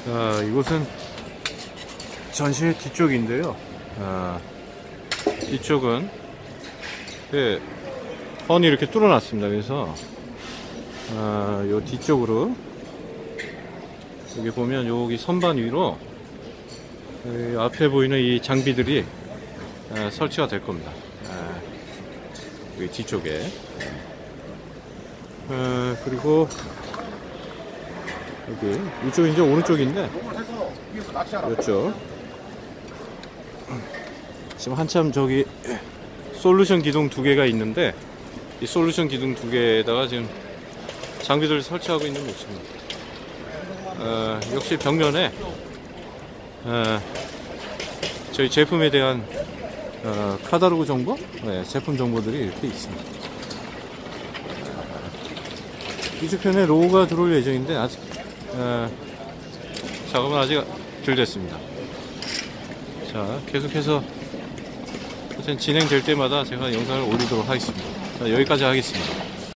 이곳은 전시회 뒤쪽인데요. 뒤쪽은 펀이 이렇게 뚫어놨습니다. 그래서 요 뒤쪽으로 여기 보면 여기 선반 위로 앞에 보이는 이 장비들이 설치가 될 겁니다. 여기 뒤쪽에. 그리고 여기 이쪽이 이제 오른쪽인데 이쪽 지금 한참 저기 솔루션 기둥 두 개가 있는데 이 솔루션 기둥 두 개에다가 지금 장비들을 설치하고 있는 모습입니다. 역시 벽면에 저희 제품에 대한 카탈로그 정보, 제품 정보들이 이렇게 있습니다. 이쪽편에 로고가 들어올 예정인데 아직 작업은 아직 덜 됐습니다. 자, 계속해서 진행될 때마다 제가 영상을 올리도록 하겠습니다. 자, 여기까지 하겠습니다.